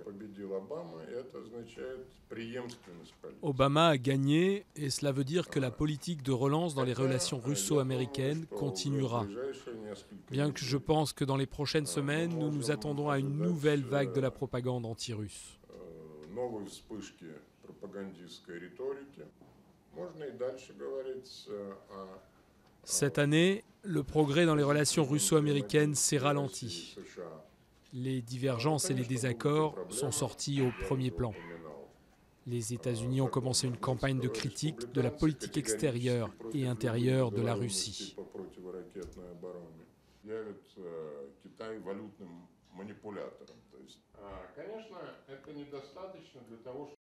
Obama a gagné et cela veut dire que la politique de relance dans les relations russo-américaines continuera. Bien que je pense que dans les prochaines semaines, nous nous attendons à une nouvelle vague de la propagande anti-russe. Cette année, le progrès dans les relations russo-américaines s'est ralenti. Les divergences et les désaccords sont sortis au premier plan. Les États-Unis ont commencé une campagne de critique de la politique extérieure et intérieure de la Russie.